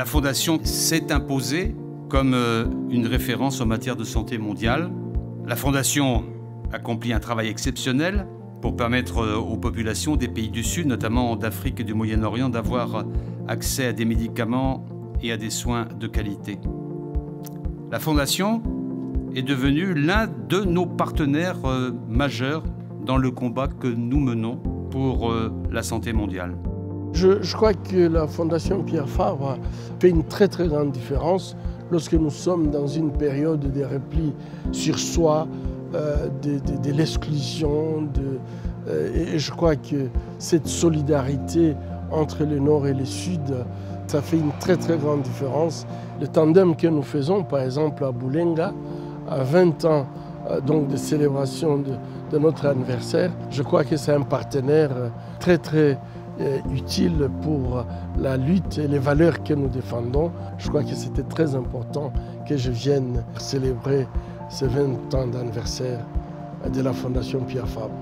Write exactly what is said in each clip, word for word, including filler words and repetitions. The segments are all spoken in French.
La Fondation s'est imposée comme une référence en matière de santé mondiale. La Fondation accomplit un travail exceptionnel pour permettre aux populations des pays du Sud, notamment d'Afrique et du Moyen-Orient, d'avoir accès à des médicaments et à des soins de qualité. La Fondation est devenue l'un de nos partenaires majeurs dans le combat que nous menons pour la santé mondiale. Je, je crois que la Fondation Pierre Fabre fait une très très grande différence lorsque nous sommes dans une période de repli sur soi, euh, de, de, de l'exclusion. Euh, et je crois que cette solidarité entre le Nord et le Sud, ça fait une très très grande différence. Le tandem que nous faisons, par exemple à Boulenga, à vingt ans euh, donc de célébration de, de notre anniversaire, je crois que c'est un partenaire très très utile pour la lutte et les valeurs que nous défendons. Je crois que c'était très important que je vienne célébrer ces vingt ans d'anniversaire de la Fondation Pierre Fabre.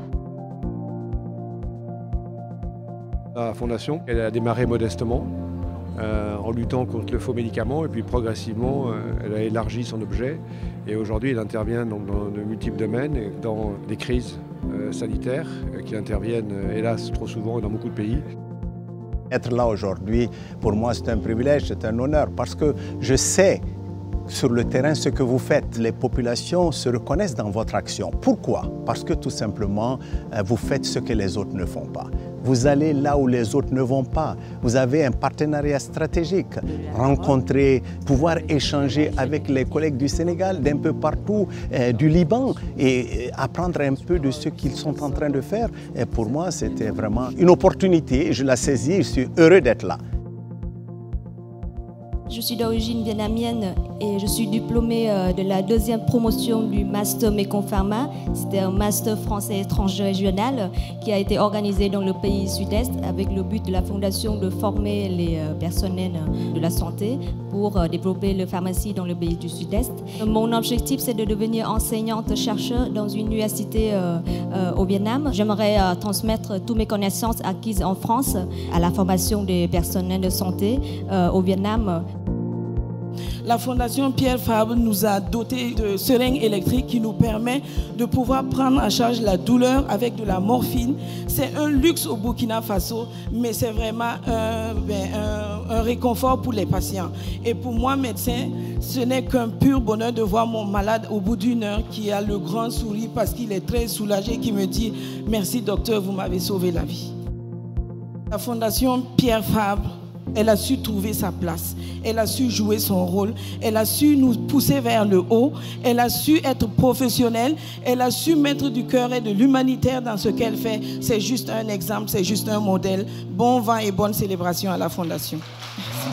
La Fondation, elle a démarré modestement euh, en luttant contre le faux médicament et puis progressivement euh, elle a élargi son objet et aujourd'hui elle intervient donc, dans de multiples domaines et dans des crises euh, sanitaires euh, qui interviennent euh, hélas trop souvent dans beaucoup de pays. Être là aujourd'hui, pour moi c'est un privilège, c'est un honneur parce que je sais sur le terrain ce que vous faites. Les populations se reconnaissent dans votre action. Pourquoi? Parce que tout simplement vous faites ce que les autres ne font pas. Vous allez là où les autres ne vont pas. Vous avez un partenariat stratégique. Rencontrer, pouvoir échanger avec les collègues du Sénégal, d'un peu partout, euh, du Liban, et apprendre un peu de ce qu'ils sont en train de faire. Et pour moi, c'était vraiment une opportunité. Je la saisis, je suis heureux d'être là. Je suis d'origine vietnamienne et je suis diplômée de la deuxième promotion du Master Mekong Pharma. C'était un Master français étranger régional qui a été organisé dans le pays sud-est avec le but de la Fondation de former les personnels de la santé pour développer la pharmacie dans le pays du sud-est. Mon objectif, c'est de devenir enseignante-chercheur dans une université au Vietnam. J'aimerais transmettre toutes mes connaissances acquises en France à la formation des personnels de santé au Vietnam. La Fondation Pierre Fabre nous a doté de seringues électriques qui nous permet de pouvoir prendre en charge la douleur avec de la morphine. C'est un luxe au Burkina Faso, mais c'est vraiment un, ben, un, un réconfort pour les patients. Et pour moi, médecin, ce n'est qu'un pur bonheur de voir mon malade au bout d'une heure qui a le grand sourire parce qu'il est très soulagé, qui me dit « Merci docteur, vous m'avez sauvé la vie ». La Fondation Pierre Fabre, elle a su trouver sa place, elle a su jouer son rôle, elle a su nous pousser vers le haut, elle a su être professionnelle, elle a su mettre du cœur et de l'humanitaire dans ce qu'elle fait. C'est juste un exemple, c'est juste un modèle. Bon vent et bonne célébration à la Fondation. Merci.